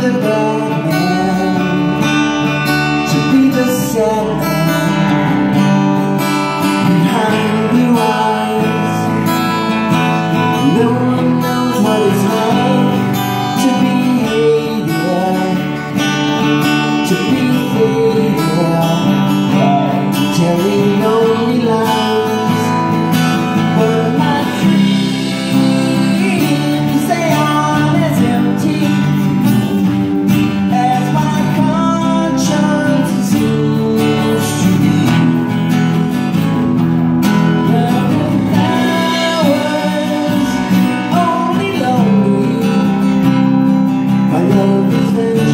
the bad man, to be the sad man behind blue eyes. No one knows what it's like to be hated, to be faded, telling only lies. But my dreams, they aren't as empty as my conscience seems to be. Loving flowers, only lonely. My love is very